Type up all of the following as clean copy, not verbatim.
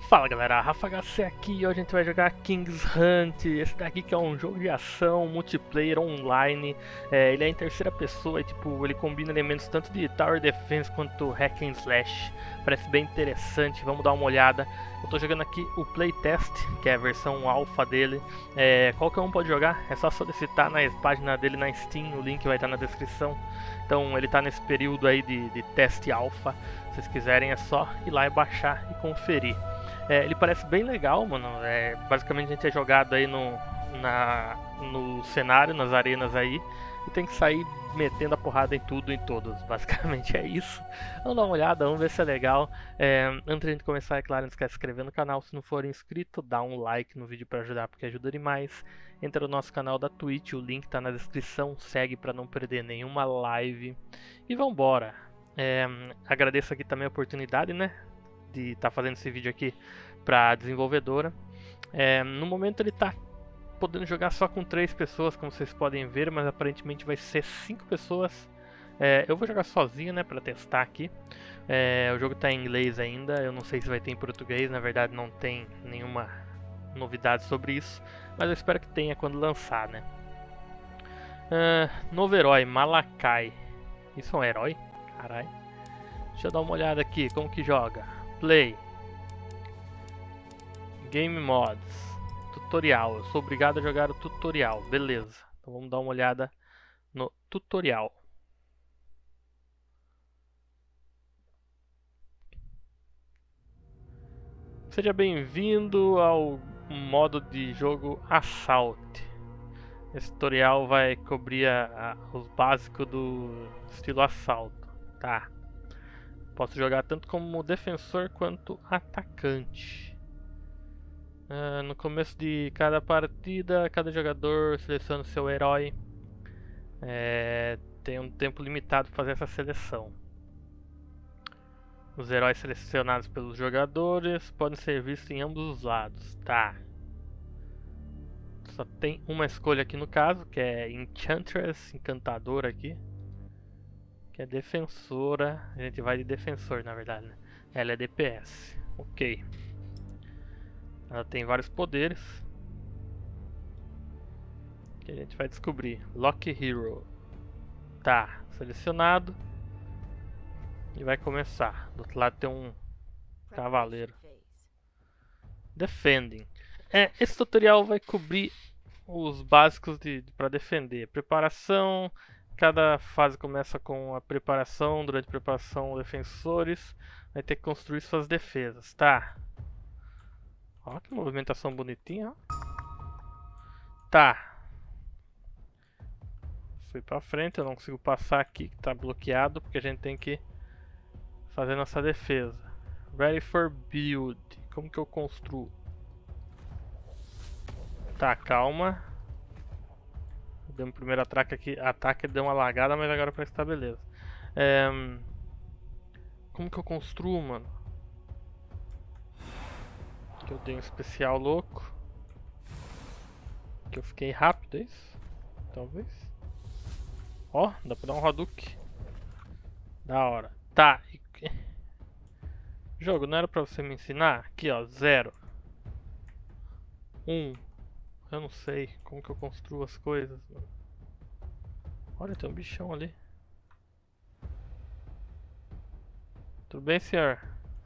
Fala galera, Rafa HC aqui e hoje a gente vai jogar King's Hunt. Esse daqui que é um jogo de ação, multiplayer, online. Ele é em terceira pessoa e tipo, ele combina elementos tanto de Tower Defense quanto Hack and Slash. Parece bem interessante, vamos dar uma olhada. Eu tô jogando aqui o Playtest, que é a versão alpha dele. Qualquer um pode jogar, é só solicitar na página dele na Steam, o link vai estar na descrição. Então ele tá nesse período aí de teste alpha. Se vocês quiserem é só ir lá e baixar e conferir. Ele parece bem legal, mano. Basicamente a gente é jogado aí no cenário, nas arenas aí, e tem que sair metendo a porrada em tudo e em todos. Basicamente é isso. Vamos dar uma olhada, vamos ver se é legal. Antes de a gente começar, é claro, não esquece de se inscrever no canal. Se não for inscrito, dá um like no vídeo para ajudar, porque ajuda demais. Entra no nosso canal da Twitch, o link tá na descrição. Segue para não perder nenhuma live. E vambora. Agradeço aqui também a oportunidade, né, de estar fazendo esse vídeo aqui para a desenvolvedora. No momento ele está podendo jogar só com 3 pessoas, como vocês podem ver, mas aparentemente vai ser 5 pessoas. Eu vou jogar sozinho, né, para testar aqui. O jogo está em inglês ainda, eu não sei se vai ter em português, na verdade não tem nenhuma novidade sobre isso, mas eu espero que tenha quando lançar, né. Novo herói, Malakai. Isso é um herói? Caralho. Deixa eu dar uma olhada aqui, como que joga. Play. Game Mods. Tutorial. Eu sou obrigado a jogar o tutorial. Beleza. Então vamos dar uma olhada no tutorial. Seja bem-vindo ao modo de jogo Assault. Esse tutorial vai cobrir os básicos do estilo assalto. Tá. Posso jogar tanto como defensor quanto atacante. No começo de cada partida, cada jogador seleciona o seu herói. Tem um tempo limitado para fazer essa seleção. Os heróis selecionados pelos jogadores podem ser vistos em ambos os lados. Tá. Só tem uma escolha aqui no caso, que é Enchantress, encantadora aqui. Que é defensora. A gente vai de defensor, na verdade, né? Ela é DPS. Ok. Ela tem vários poderes que a gente vai descobrir. Lock Hero. Tá, selecionado. E vai começar. Do outro lado tem um cavaleiro. Defending. Esse tutorial vai cobrir os básicos para defender. Preparação. Cada fase começa com a preparação. Durante a preparação, defensores vai ter que construir suas defesas. Tá. Ó, que movimentação bonitinha. Ó. Tá. Fui pra frente, eu não consigo passar aqui, que tá bloqueado, porque a gente tem que fazer nossa defesa. Ready for build. Como que eu construo? Tá, calma. Deu um primeiro ataque deu uma lagada, mas agora parece que tá beleza. Como que eu construo, mano? Que eu dei um especial louco. Que eu fiquei rápido, é isso? Talvez. Ó, dá pra dar um Hadouken. Da hora. Tá. Jogo, não era pra você me ensinar? Aqui, ó, 0. 1. Eu não sei como que eu construo as coisas, mano. Olha, tem um bichão ali. Tudo bem, senhor?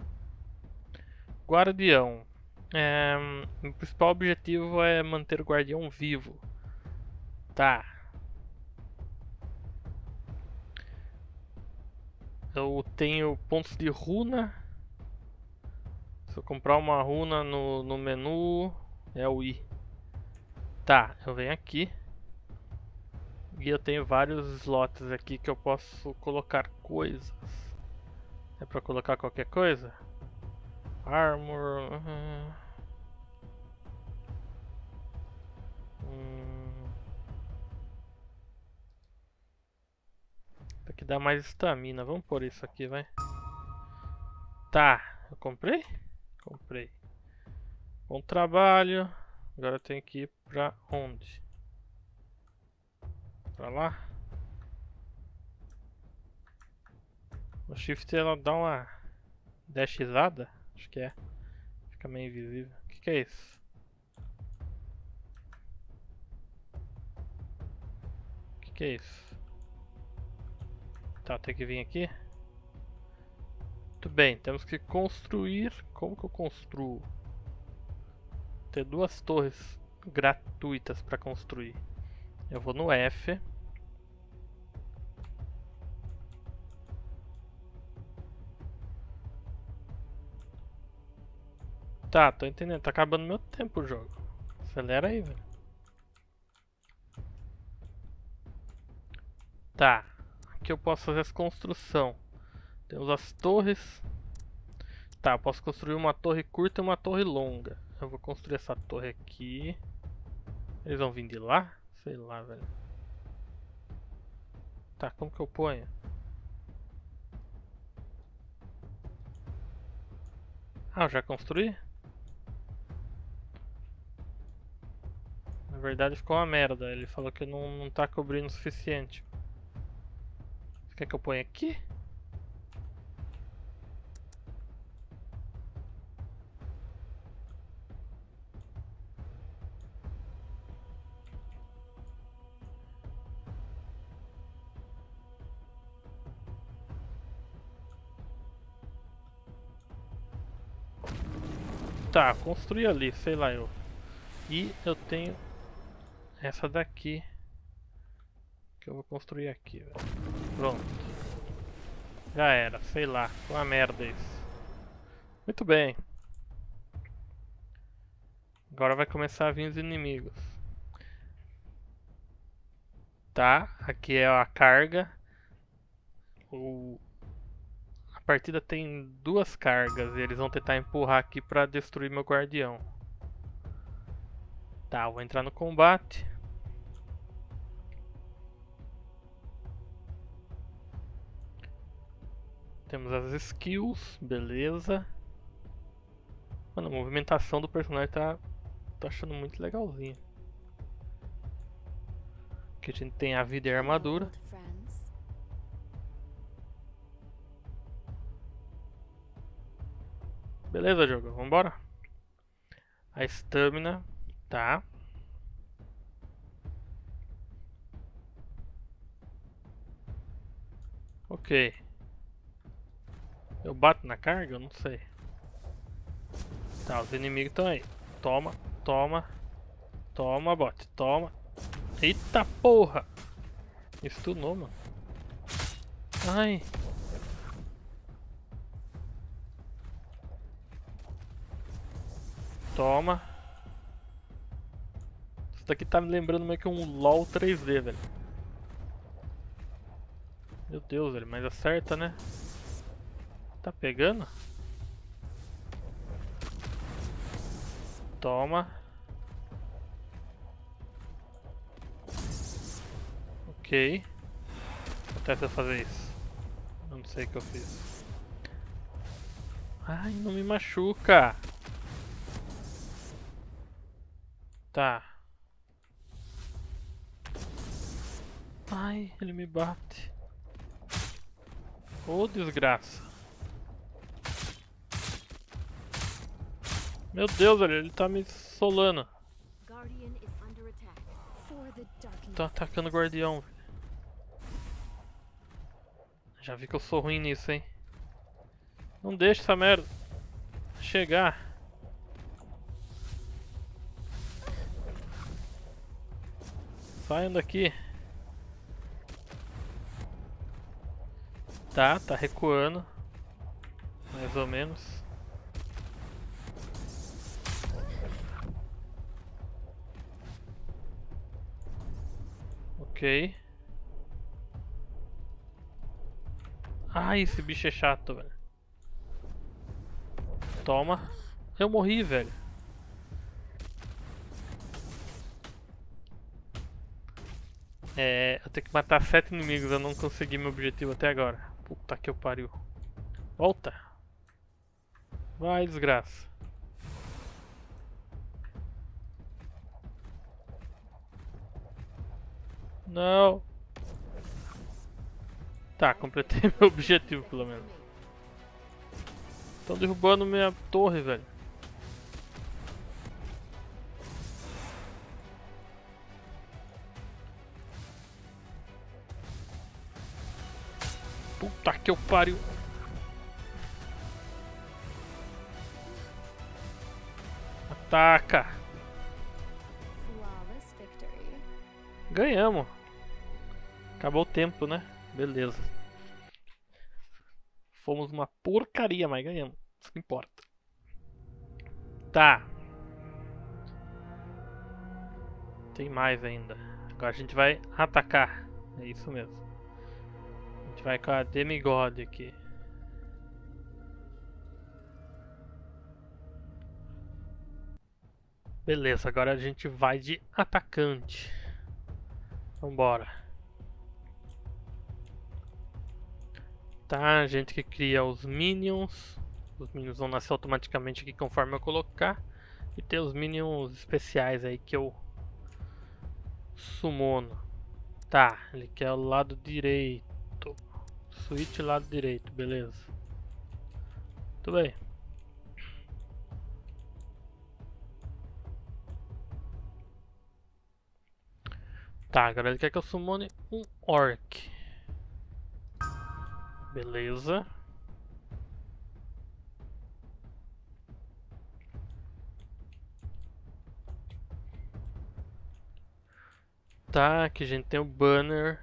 Guardião. O principal objetivo é manter o guardião vivo. Tá. Eu tenho pontos de runa. Se eu comprar uma runa no menu, é o I. Tá, eu venho aqui. E eu tenho vários slots aqui que eu posso colocar coisas. É pra colocar qualquer coisa? Armor. Isso aqui dá mais estamina. Vamos por isso aqui, vai. Tá, eu comprei? Comprei. Bom trabalho. Agora eu tenho que ir pra onde? Pra lá? O shift ela dá uma dashizada, acho que é. Fica meio invisível. O que é isso? O que é isso? Tá, tem que vir aqui. Muito bem, temos que construir. Como que eu construo? Tem duas torres gratuitas para construir. Eu vou no F. Tá, tô entendendo. Tá acabando meu tempo o jogo. Acelera aí, velho. Tá. Aqui eu posso fazer essa construção. Temos as torres. Tá, eu posso construir uma torre curta e uma torre longa. Eu vou construir essa torre aqui. Eles vão vir de lá? Sei lá, velho. Tá, como que eu ponho? Ah, eu já construí? Na verdade ficou uma merda. Ele falou que não tá cobrindo o suficiente. Você quer que eu ponha aqui? Tá, construí ali, sei lá eu. E eu tenho essa daqui que eu vou construir aqui, velho. Pronto. Já era, sei lá, foi uma merda isso. Muito bem. Agora vai começar a vir os inimigos. Tá, aqui é a carga. A partida tem duas cargas e eles vão tentar empurrar aqui pra destruir meu guardião. Tá, eu vou entrar no combate. Temos as skills, beleza. Mano, a movimentação do personagem tô achando muito legalzinho. Aqui a gente tem a vida e a armadura. Beleza, jogo, vambora. A estamina, tá. Ok. Eu bato na carga? Eu não sei. Tá, os inimigos estão aí. Toma, toma. Toma, bot, toma. Eita porra! Stunou, mano. Ai. Toma. Isso daqui tá me lembrando meio que um LOL 3D, velho. Meu Deus, velho, mas acerta, né? Tá pegando? Toma. Ok. Até se eu fazer isso. Eu não sei o que eu fiz. Ai, não me machuca. Tá. Ai, ele me bate. Ô, desgraça. Meu Deus, velho, ele tá me solando. Tá atacando o guardião, velho. Já vi que eu sou ruim nisso, hein. Não deixa essa merda chegar. Saiam daqui. Tá recuando. Mais ou menos. Ok. Ai, esse bicho é chato, velho. Toma. Eu morri, velho. Eu tenho que matar 7 inimigos, eu não consegui meu objetivo até agora. Puta que eu pariu. Volta. Vai, desgraça. Não. Tá, completei meu objetivo pelo menos. Estão derrubando minha torre, velho. Puta que eu pariu. Ataca. Flawless victory. Ganhamos. Acabou o tempo, né? Beleza. Fomos uma porcaria, mas ganhamos. Isso que importa. Tá. Tem mais ainda. Agora a gente vai atacar. É isso mesmo. A gente vai com a Demigod aqui. Beleza, agora a gente vai de atacante. Vambora. Tá, a gente que cria os minions. Os minions vão nascer automaticamente aqui conforme eu colocar. E tem os minions especiais aí que eu summono. Tá, ele quer o lado direito. Switch lado direito, beleza. Tudo bem. Tá, agora ele quer que eu summone um orc. Beleza. Tá, aqui a gente tem o banner.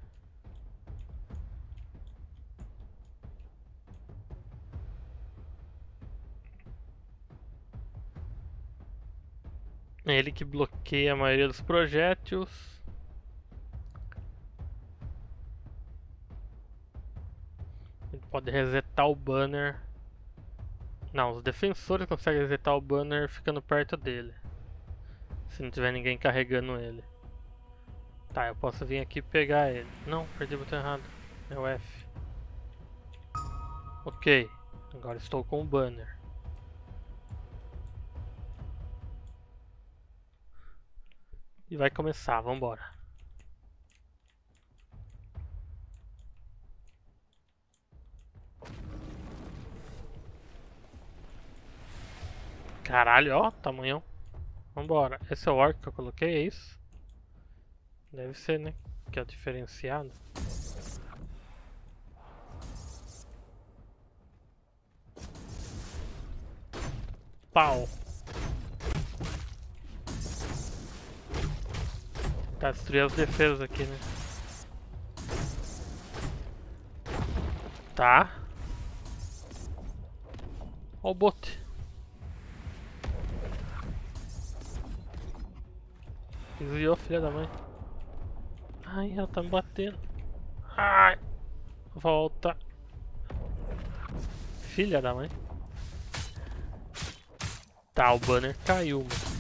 É ele que bloqueia a maioria dos projéteis. Ele pode resetar o banner. Não, os defensores conseguem resetar o banner ficando perto dele. Se não tiver ninguém carregando ele. Tá, eu posso vir aqui e pegar ele. Não, perdi o botão errado. É o F. Ok, agora estou com o banner. E vai começar, vambora. Caralho, ó, tamanhão. Vambora. Esse é o orc que eu coloquei, é isso? Deve ser, né? Que é o diferenciado. Pau. Tá, destruir as defesas aqui, né? Tá. Ó o bote. Desviou, filha da mãe. Ai, ela tá me batendo. Ai. Volta. Filha da mãe. Tá, o banner caiu, mano.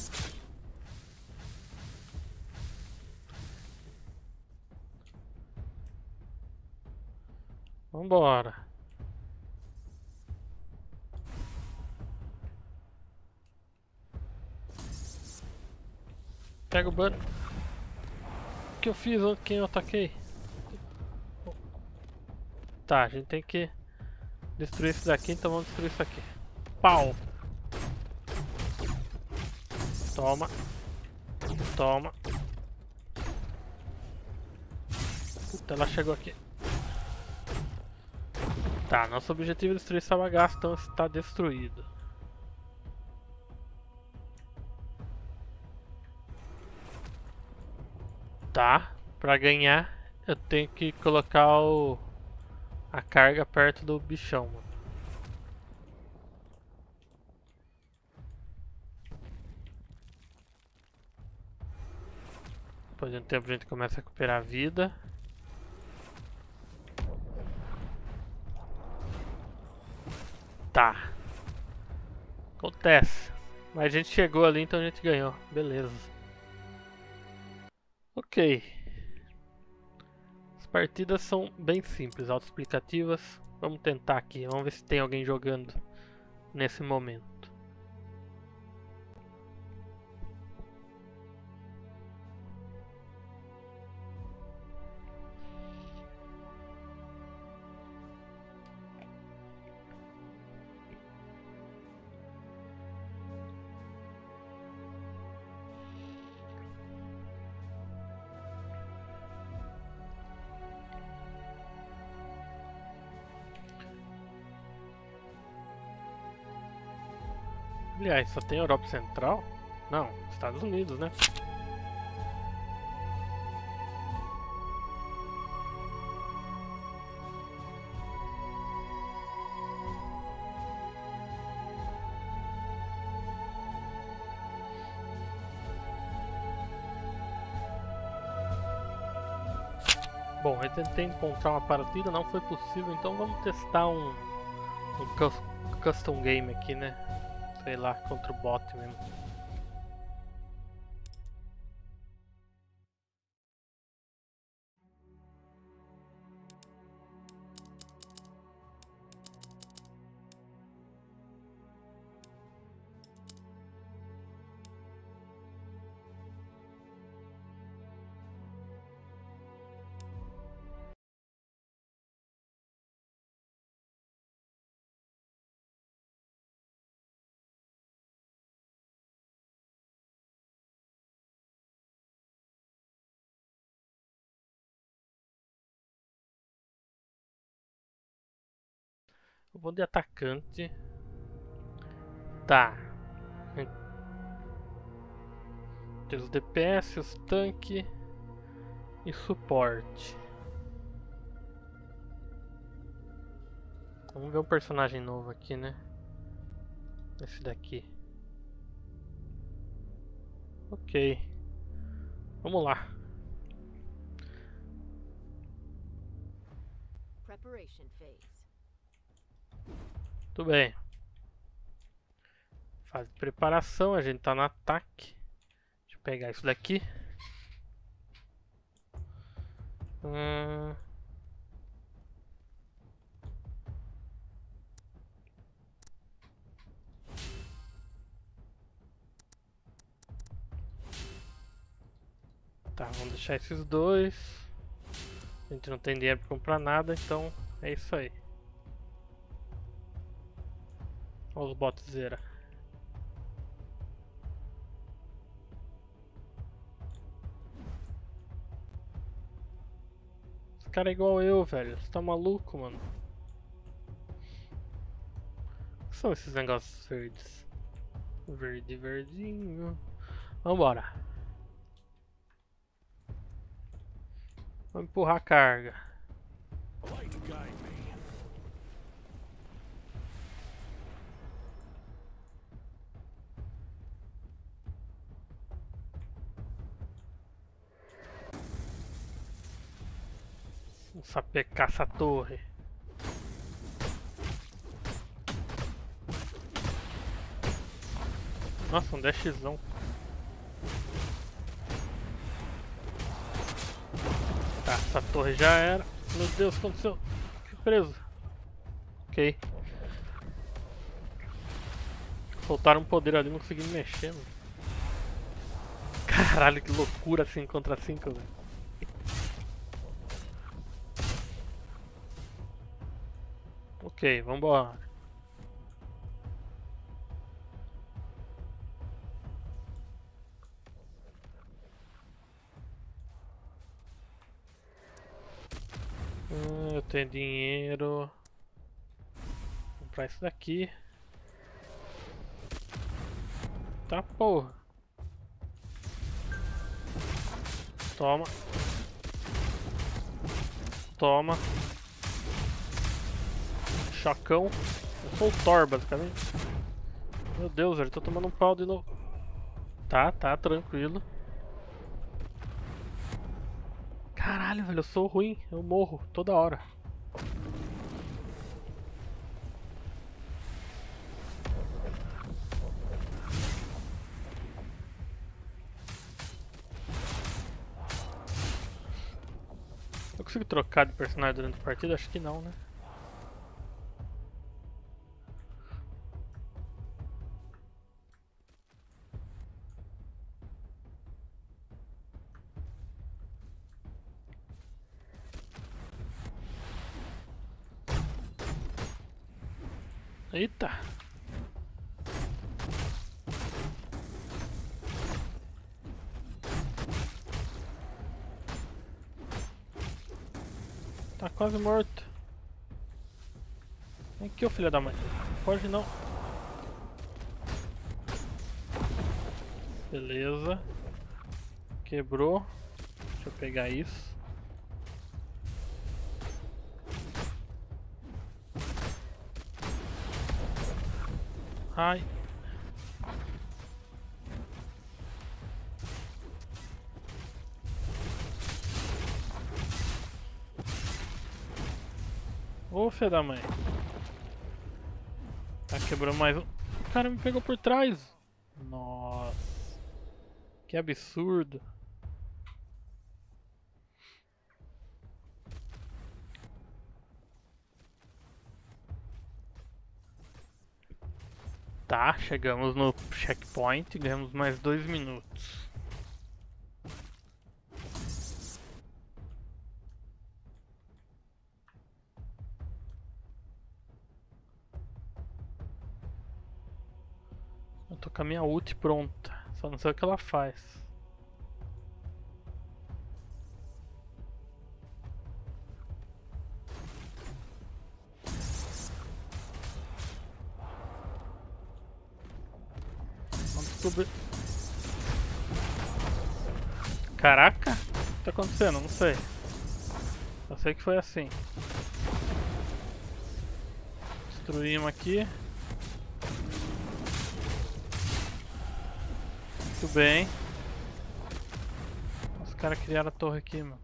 Vambora. Pega o banner. O que eu fiz? Quem eu ataquei? Tá, a gente tem que destruir isso daqui, então vamos destruir isso aqui. Pau. Toma. Toma. Puta, ela chegou aqui. Tá, nosso objetivo é destruir essa bagaça, então está destruído. Tá, pra ganhar eu tenho que colocar a carga perto do bichão, mano. Depois de um tempo a gente começa a recuperar a vida. Tá. Acontece. Mas a gente chegou ali, então a gente ganhou. Beleza. Ok. As partidas são bem simples, autoexplicativas. Vamos tentar aqui, vamos ver se tem alguém jogando nesse momento. Aliás, só tem Europa Central? Não, Estados Unidos, né? Bom, eu tentei encontrar uma partida, não foi possível, então vamos testar um custom game aqui, né? Sei lá, contra o bot mesmo. Eu vou de atacante. Tá. Tem os DPS, os tanque e suporte. Vamos ver um personagem novo aqui, né? Esse daqui. Ok. Vamos lá. Tudo bem. Fase de preparação, a gente tá no ataque. Deixa eu pegar isso daqui. Tá, vamos deixar esses dois. A gente não tem dinheiro pra comprar nada, então é isso aí. Olha os botzeira. Esse cara é igual eu, velho. Você tá maluco, mano? O que são esses negócios verdes? Verde, verdinho. Vambora. Vamos empurrar a carga. Vamos sapecar essa torre. Nossa, um dashzão. Tá, essa torre já era. Meu Deus, o que aconteceu? Fui preso. Ok. Soltaram um poder ali, não consegui me mexer, mano. Caralho, que loucura 5 contra 5, velho. Ok, vambora. Eu tenho dinheiro. Vou comprar isso daqui. Tá, porra. Toma. Toma. Chacão. Eu sou o Thor, basicamente. Meu Deus, velho, tô tomando um pau de novo. Tá, tranquilo. Caralho, velho, eu sou ruim. Eu morro toda hora. Eu consigo trocar de personagem durante a partida? Acho que não, né? Eita! Tá quase morto. Vem aqui, ô filho da mãe. Foge não. Beleza. Quebrou. Deixa eu pegar isso. Ai. Ô, filho da mãe. Tá quebrando mais um. O cara me pegou por trás. Nossa. Que absurdo. Tá, chegamos no checkpoint, ganhamos mais 2 minutos. Eu tô com a minha ult pronta, só não sei o que ela faz. Vamos descobrir. Caraca, o que tá acontecendo? Não sei. Eu sei que foi assim. Destruímos aqui. Muito bem. Os caras criaram a torre aqui, mano.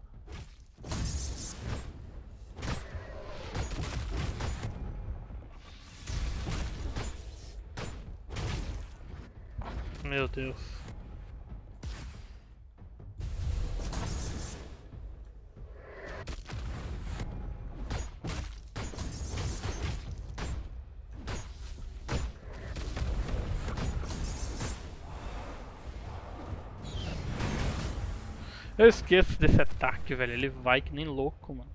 Meu Deus. Eu esqueço desse ataque, velho. Ele vai que nem louco, mano.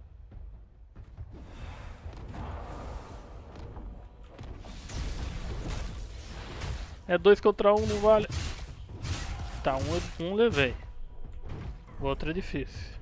É 2 contra 1, não vale. Tá, um levei. O outro é difícil.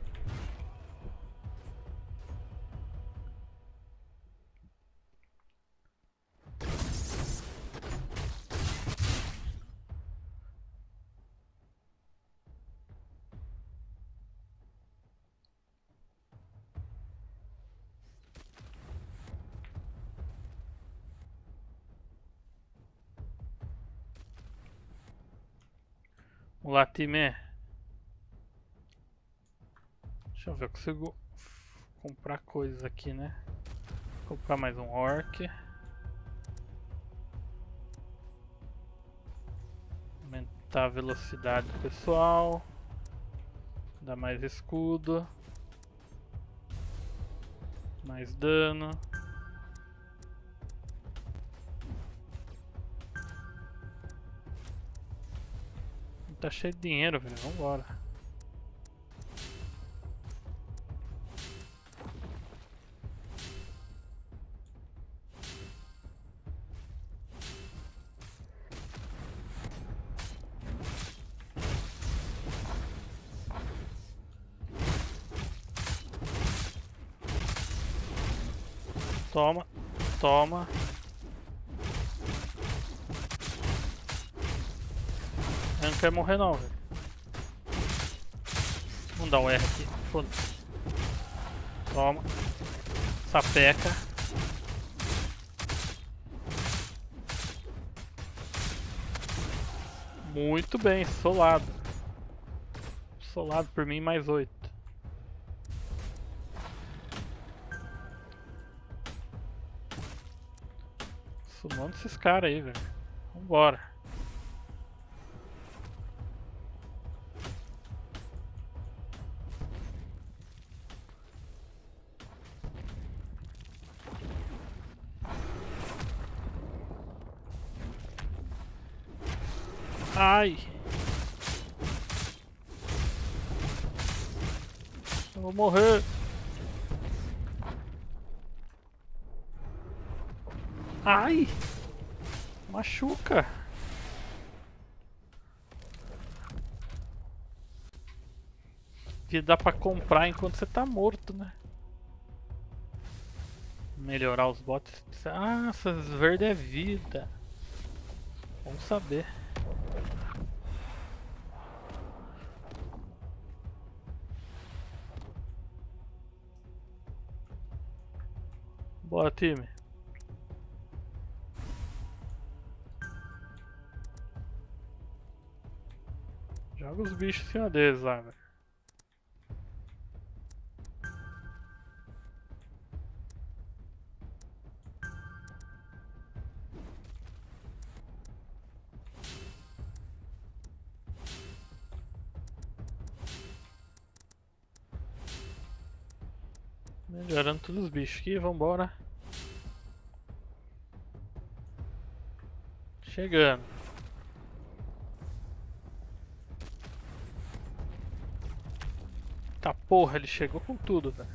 Vamos lá, time. Deixa eu ver, eu consigo comprar coisas aqui, né? Comprar mais um orc. Aumentar a velocidade do pessoal. Dar mais escudo. Mais dano. Tá cheio de dinheiro, velho. Vambora. Toma, toma. Eu não quero morrer não, velho. Vamos dar um R aqui. Foda-se. Toma. Sapeca. Muito bem, solado. Solado por mim, mais 8. Sumando esses caras aí, velho. Vambora. Ai! Eu vou morrer. Ai! Machuca! Que dá pra comprar enquanto você tá morto, né? Melhorar os bots. Ah, essas verdes é vida. Vamos saber. time. Joga os bichos em cima deles lá, velho. Melhorando todos os bichos aqui, vambora. Chegando. Tá porra, ele chegou com tudo, velho.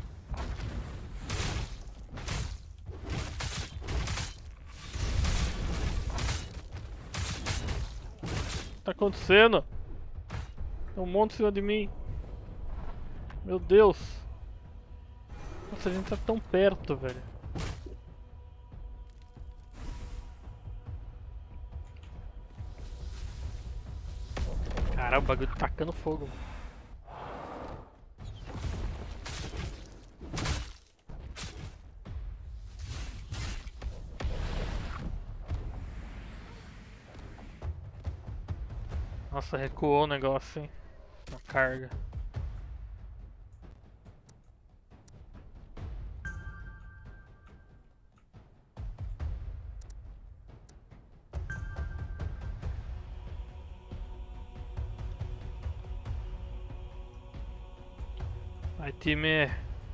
O que tá acontecendo? Tem um monte em cima de mim. Meu Deus. Nossa, a gente tá tão perto, velho. Caramba, o bagulho tacando fogo. Nossa, recuou o negócio, hein? A carga. Vai, time.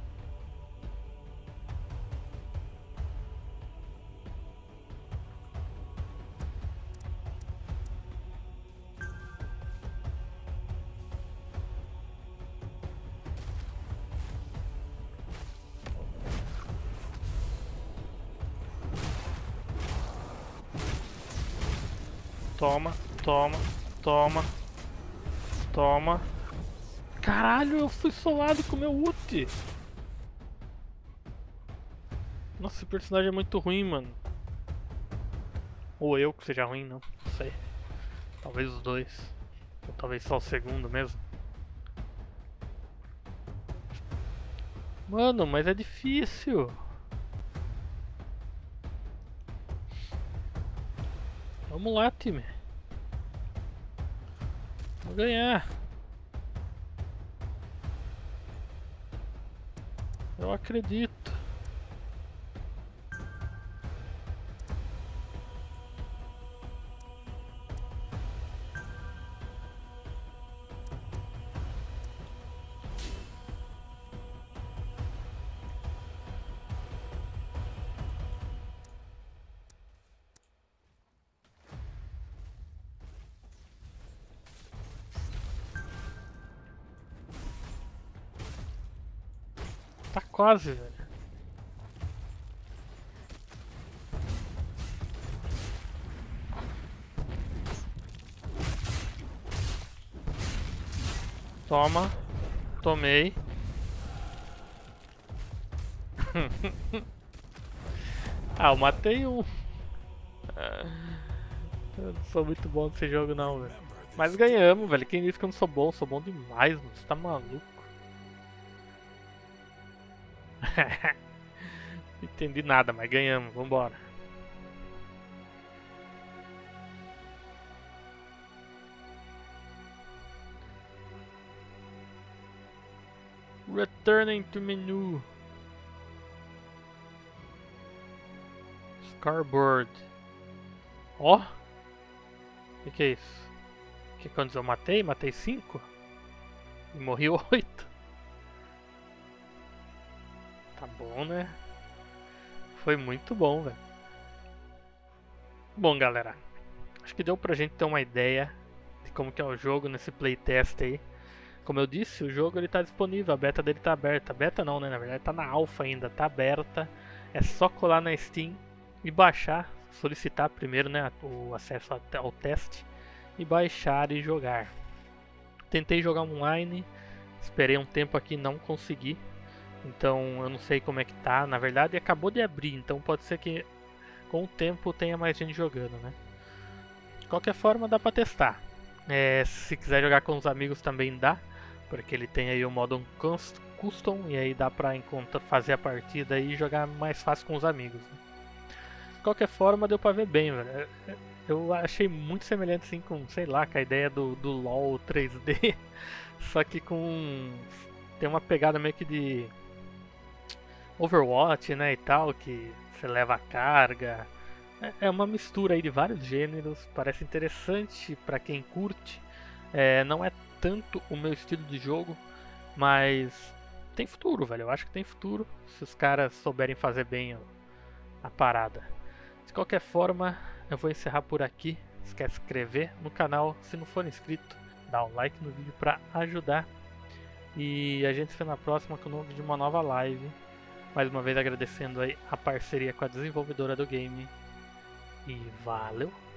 Toma, toma, toma, toma. Caralho, eu fui solado com o meu ult. Nossa, esse personagem é muito ruim, mano. Ou eu que seja ruim, não sei. Talvez os dois. Ou talvez só o segundo mesmo. Mano, mas é difícil. Vamos lá, time. Vou ganhar. Eu acredito. Tá quase, velho. Toma. Tomei. Ah, eu matei um. Eu não sou muito bom nesse jogo não, velho. Mas ganhamos, velho. Quem disse que eu não sou bom? Eu sou bom demais, mano. Você tá maluco? Não entendi nada, mas ganhamos. Vambora. Returning to menu. Scoreboard. Ó. O que é isso? Que quando eu matei? Matei 5? E morri 8. Tá bom, né? Foi muito bom, velho. Bom, galera. Acho que deu pra gente ter uma ideia de como que é o jogo nesse playtest aí. Como eu disse, o jogo ele tá disponível, a beta dele tá aberta. Beta não, né? Na verdade tá na alpha ainda, tá aberta. É só colar na Steam e baixar, solicitar primeiro, né, o acesso ao teste e baixar e jogar. Tentei jogar online, esperei um tempo aqui e não consegui. Então eu não sei como é que tá. Na verdade acabou de abrir, então pode ser que com o tempo tenha mais gente jogando, né? De qualquer forma dá pra testar. Se quiser jogar com os amigos também dá, porque ele tem aí o modo custom e aí dá pra fazer a partida e jogar mais fácil com os amigos. Né? De qualquer forma, deu pra ver bem, velho. Eu achei muito semelhante assim com, sei lá, com a ideia do LoL 3D, só que com tem uma pegada meio que de Overwatch, né, e tal, que você leva a carga. É uma mistura aí de vários gêneros, parece interessante pra quem curte. Não é tanto o meu estilo de jogo, mas tem futuro, velho. Eu acho que tem futuro se os caras souberem fazer bem a parada. De qualquer forma, eu vou encerrar por aqui. Esquece de se inscrever no canal se não for inscrito, dá um like no vídeo pra ajudar. E a gente se vê na próxima com o nome de uma nova live. Mais uma vez agradecendo aí a parceria com a desenvolvedora do game. E valeu!